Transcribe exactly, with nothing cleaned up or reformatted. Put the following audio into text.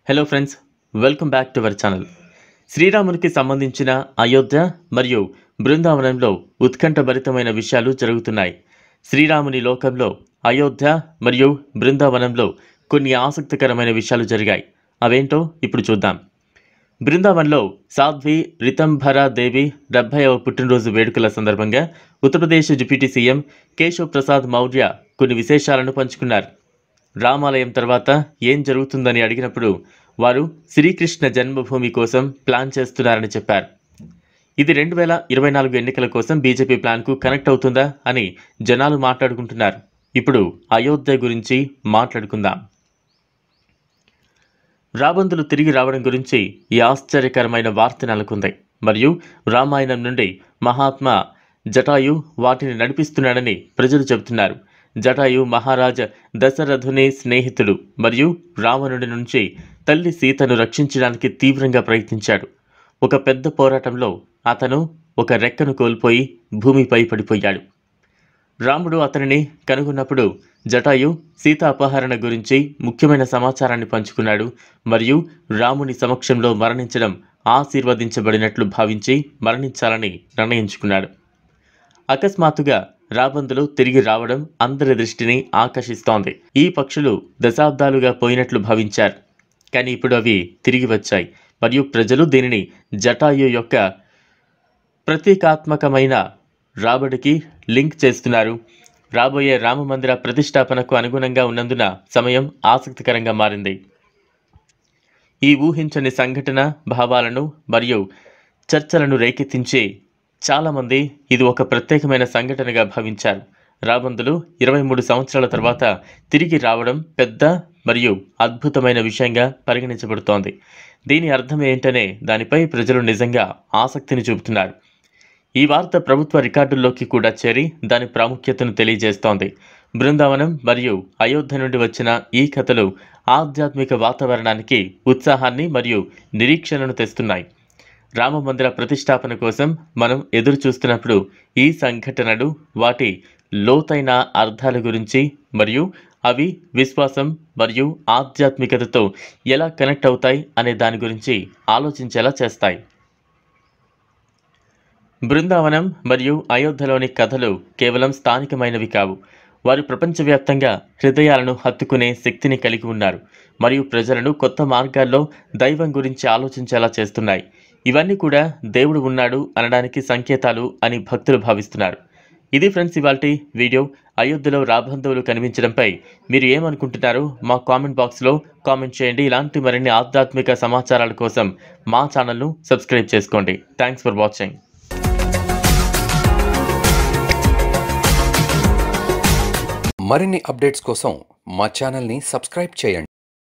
Hello friends, welcome back to our channel. శ్రీరామునికి సంబంధించిన అయోధ్య మరియు బృందావనంలో ఉత్కంఠభరితమైన విషయాలు జరుగుతున్నాయి. శ్రీరాముని లోకంలో అయోధ్య మరియు బృందావనంలో కొన్ని ఆసక్తికరమైన విషయాలు జరిగాయి. అవేంటో ఇప్పుడు చూద్దాం. బృందావనంలో సాధ్వి రితంభరా దేవి డెబ్బైవ పుట్టినరోజు వేడుకల సందర్భంగా ఉత్తరప్రదేశ్ డిప్యూటీ సీఎం కేశవ్ ప్రసాద్ మౌర్య కొన్ని విశేషాలను పంచుకున్నారు. రామాలయం తర్వాత ఏం జరుగుతుందని అడిగినప్పుడు వారు శ్రీకృష్ణ జన్మభూమి కోసం ప్లాన్ చేస్తున్నారని చెప్పారు. ఇది రెండు వేల ఇరవై నాలుగు ఎన్నికల కోసం బీజేపీ ప్లాన్కు కనెక్ట్ అవుతుందా అని జనాలు మాట్లాడుకుంటున్నారు. ఇప్పుడు అయోధ్య గురించి మాట్లాడుకుందాం. రాబందులు తిరిగి రావడం గురించి ఈ ఆశ్చర్యకరమైన వార్త నెలకొంది. మరియు రామాయణం నుండి మహాత్మా జటాయు వాటిని నడిపిస్తున్నాడని ప్రజలు చెబుతున్నారు. జటాయు మహారాజ దశరథుని స్నేహితుడు మరియు రావణుడి నుంచి తల్లి సీతను రక్షించడానికి తీవ్రంగా ప్రయత్నించాడు. ఒక పెద్ద పోరాటంలో అతను ఒక రెక్కను కోల్పోయి భూమిపై పడిపోయాడు. రాముడు అతనిని కనుగొన్నప్పుడు జటాయు సీత అపహరణ గురించి ముఖ్యమైన సమాచారాన్ని పంచుకున్నాడు మరియు రాముని సమక్షంలో మరణించడం ఆశీర్వదించబడినట్లు భావించి మరణించాలని నిర్ణయించుకున్నాడు. అకస్మాత్తుగా రాబందులు తిరిగి రావడం అందరి దృష్టిని ఆకర్షిస్తోంది. ఈ పక్షులు దశాబ్దాలుగా పోయినట్లు భావించారు, కానీ ఇప్పుడు అవి తిరిగి వచ్చాయి మరియు ప్రజలు దీనిని జటాయు యొక్క ప్రతీకాత్మకమైన రాబడికి లింక్ చేస్తున్నారు. రాబోయే రామ మందిర ప్రతిష్టాపనకు అనుగుణంగా ఉన్నందున సమయం ఆసక్తికరంగా మారింది. ఈ ఊహించని సంఘటన భావాలను మరియు చర్చలను రేకెత్తించి చాలామంది ఇది ఒక ప్రత్యేకమైన సంఘటనగా భావించారు. రాబందులు ఇరవై మూడు సంవత్సరాల తర్వాత తిరిగి రావడం పెద్ద మరియు అద్భుతమైన విషయంగా పరిగణించబడుతోంది. దీని అర్థం ఏంటనే దానిపై ప్రజలు నిజంగా ఆసక్తిని చూపుతున్నారు. ఈ వార్త ప్రభుత్వ రికార్డుల్లోకి కూడా చేరి దాని ప్రాముఖ్యతను తెలియజేస్తోంది. బృందావనం మరియు అయోధ్య నుండి వచ్చిన ఈ కథలు ఆధ్యాత్మిక వాతావరణానికి ఉత్సాహాన్ని మరియు నిరీక్షణను తెస్తున్నాయి. రామ మందిర ప్రతిష్టాపన కోసం మనం ఎదురు చూస్తున్నప్పుడు ఈ సంఘటనలు వాటి లోతైన అర్థాల గురించి మరియు అవి విశ్వాసం మరియు ఆధ్యాత్మికతతో ఎలా కనెక్ట్ అవుతాయి అనే దాని గురించి ఆలోచించేలా చేస్తాయి. బృందావనం మరియు అయోధ్యలోని కథలు కేవలం స్థానికమైనవి కావు. వారు ప్రపంచవ్యాప్తంగా హృదయాలను హత్తుకునే శక్తిని కలిగి ఉన్నారు మరియు ప్రజలను కొత్త మార్గాల్లో దైవం గురించి ఆలోచించేలా చేస్తున్నాయి. ఇవన్నీ కూడా దేవుడు ఉన్నాడు అనడానికి సంకేతాలు అని భక్తులు భావిస్తున్నారు. ఇది ఫ్రెండ్స్ ఇవాల్టి వీడియో. అయోధ్యలో రాబంధువులు కనిపించడంపై మీరు ఏమనుకుంటున్నారో మా కామెంట్ బాక్స్లో కామెంట్ చేయండి. ఇలాంటి మరిన్ని ఆధ్యాత్మిక సమాచారాల కోసం మా ఛానల్ను సబ్స్క్రైబ్ చేసుకోండి. Thanks for watching. మరిన్ని అప్డేట్స్ కోసం మా ఛానల్ని సబ్స్క్రైబ్ చేయండి.